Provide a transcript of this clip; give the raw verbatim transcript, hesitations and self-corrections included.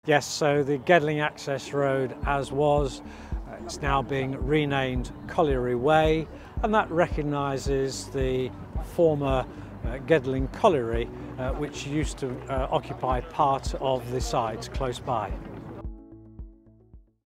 Yes, so the Gedling Access Road, as was, uh, it's now being renamed Colliery Way, and that recognises the former uh, Gedling Colliery, uh, which used to uh, occupy part of the site close by.